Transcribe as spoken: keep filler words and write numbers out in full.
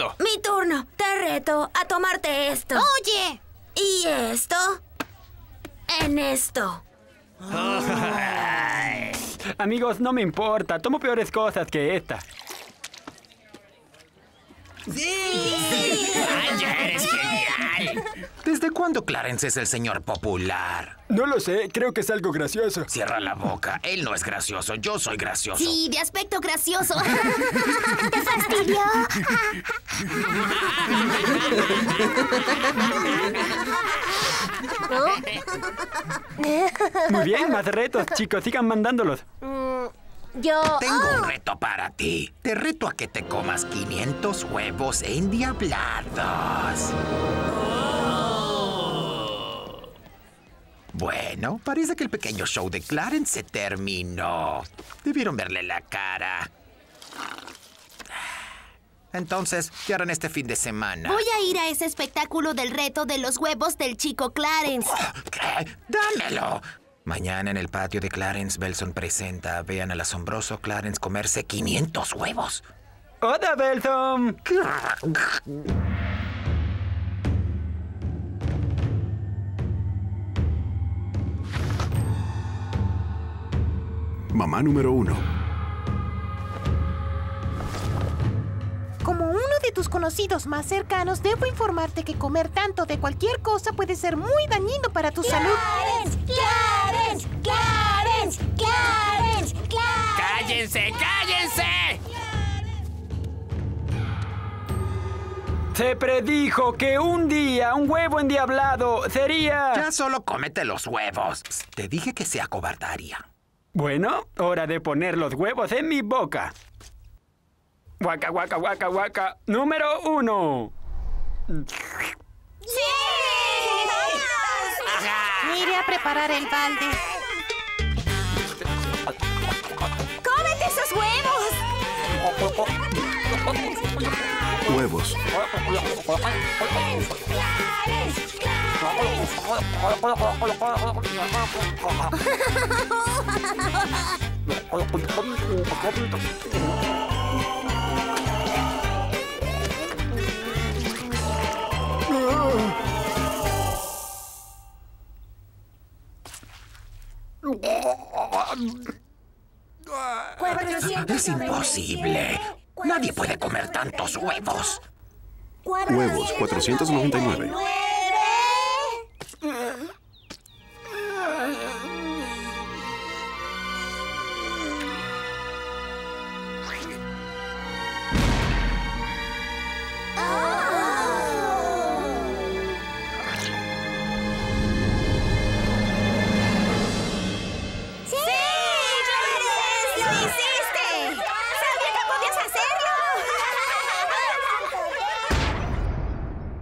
reto. Mi turno. Te reto a tomarte esto. ¡Oye! Y esto. En esto. Amigos, no me importa. Tomo peores cosas que esta. ¡Sí! ¡Ay, eres genial! ¿Desde cuándo Clarence es el señor popular? No lo sé, creo que es algo gracioso. Cierra la boca. Él no es gracioso, yo soy gracioso. Sí, de aspecto gracioso. ¿Te fastidió? Muy bien, más retos, chicos. Sigan mandándolos. Yo... Tengo un reto para ti. Te reto a que te comas quinientos huevos endiablados. Bueno, parece que el pequeño show de Clarence se terminó. Debieron verle la cara. Entonces, ¿qué harán este fin de semana? Voy a ir a ese espectáculo del reto de los huevos del chico Clarence. ¿Qué? ¡Dámelo! Mañana en el patio de Clarence, Belson presenta. Vean al asombroso Clarence comerse quinientos huevos. ¡Hola, Belson! Mamá número uno. Como uno de tus conocidos más cercanos, debo informarte que comer tanto de cualquier cosa puede ser muy dañino para tu salud. ¡Clarence! ¡Clarence! ¡Clarence! ¡Clarence! ¡Clarence! ¡Cállense! ¡Cállense! Se predijo que un día un huevo endiablado sería... Ya solo cómete los huevos. Psst, te dije que se acobardaría. Bueno, hora de poner los huevos en mi boca. Guaca, guaca, guaca, guaca. Número uno. ¡Sí! Iré a preparar el balde. ¡Cómete esos huevos! Huevos. Es imposible. Nadie puede comer tantos huevos. Huevos, cuatrocientos noventa y nueve.